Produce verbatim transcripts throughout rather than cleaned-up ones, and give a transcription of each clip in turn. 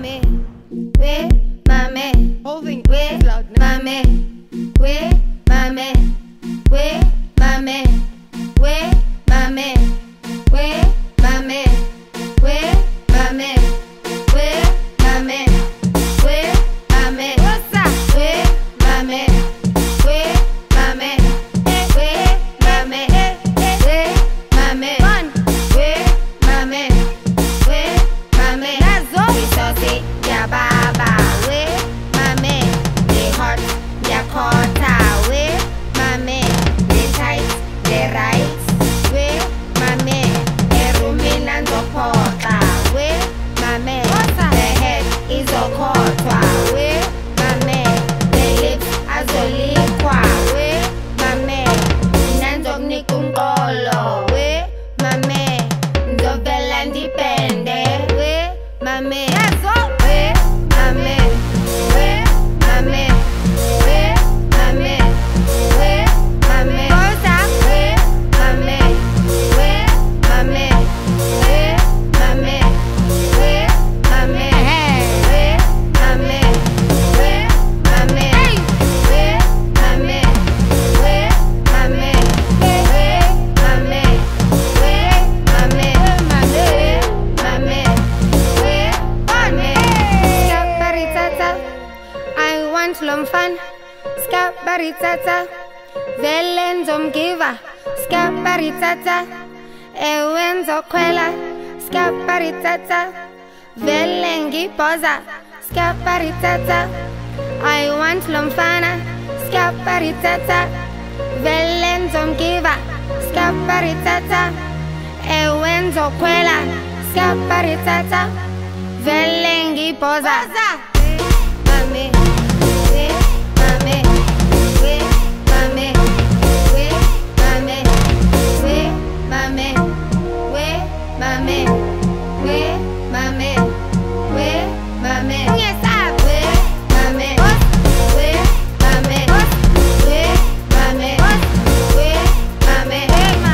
Mameh, Weh Mameh, Holding Weh loud now. Mameh, Weh Mameh, Weh Mameh, Weh Mameh, Weh Mameh, Weh Mameh, Weh Mameh, Weh Mameh, what's up? Weh Mameh, Weh Mameh, Weh Mameh, Weh Mameh, fun. Weh Mameh, Weh Mameh, nazo isosi ya baba. Weh Mameh, the hot ya kota. Weh Mameh, the tight, the right. Weh Mameh, erumina nzopota. Weh Mameh, the head is okotwa. Weh Mameh, the lips azolikwa. Weh Mameh, nanzokunikumkolo. Weh Mameh, nzovela ndipende. Weh Mameh, Weh Mameh, Weh Mameh, Weh Mameh, Weh Mameh, Weh Mameh, Weh Mameh, Weh Mameh, Weh Mameh, Weh Mameh, Weh Mameh, Weh Mameh, Weh Mameh, Weh Mameh, Weh Mameh, Weh Mameh, Weh Mameh. Skaparitata, I want lomfan. Skaparitata, velenzomgiva. Skaparitata, ewenzokwela. Skaparitata, velengipoza. Skaparitata, I want lomfana. Skaparitata, velenzomgiva. Skaparitata, ewenzokwela. Skaparitata, velengipoza. Mameh, Weh Mameh, Weh Mameh, Weh Mameh, Weh Mameh, Weh Mameh, Weh Mameh, Weh Mameh, Weh Mameh, Weh Mameh, Weh Mameh, Weh Mameh,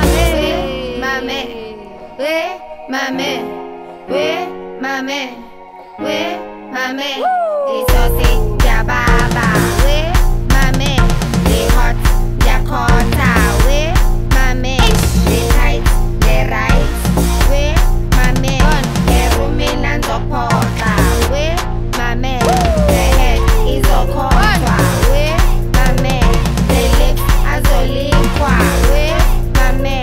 Weh Mameh, Weh Mameh, Weh Mameh, Weh Mameh, isosi ya baba. Weh Mameh, the hot ya kota. Weh Mameh, the tight, the right. Weh Mameh, erumina nzopota. Weh Mameh, the head is okotwa. Weh Mameh, the lips azolikwa. Weh Mameh,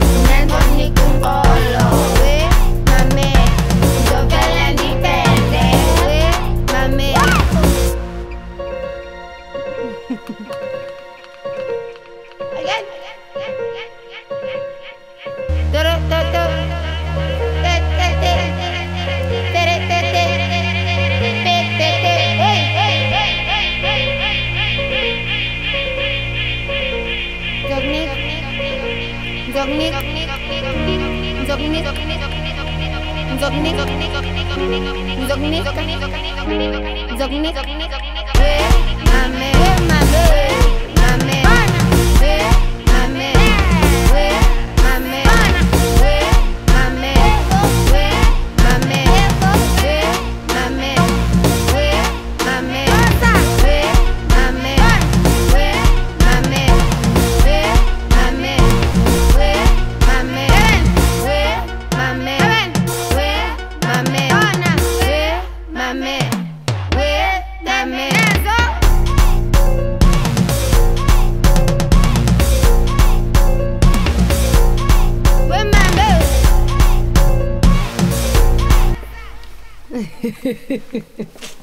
nanzokunikumkolo. Weh Mameh, nzovela ndipende. Weh Mameh. Again. Doro, do, do. Te, te, te. Tere, te, te. Pe, pe, te. Hey, hey, hey, hey, hey, hey. Zognik. Zognik. Zognik. Zognik. Zognik. Zognik. Weh Mameh, Weh Mameh, Mameh, Weh Mameh, Weh Mameh, Weh Mameh, Weh Mameh, Weh Mameh, Weh Mameh, Weh Mameh, Weh Mameh, Weh Mameh, Weh Mameh, Weh Mameh, Weh Mameh, Weh Mameh, Weh Mameh. Weh Mameh.